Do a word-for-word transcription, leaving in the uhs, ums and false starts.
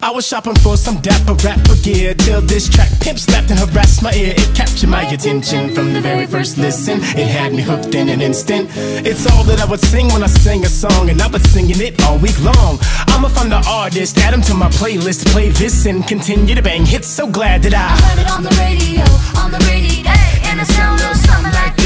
I was shopping for some dapper rapper gear till this track pimp slapped and harassed my ear. It captured my attention from the very first listen. It had me hooked in an instant. It's all that I would sing when I sang a song, and I was singing it all week long. I'ma find the artist, add him to my playlist, play this and continue to bang hits. So glad that I, I heard it on the radio, on the radio, and it sounded something like this.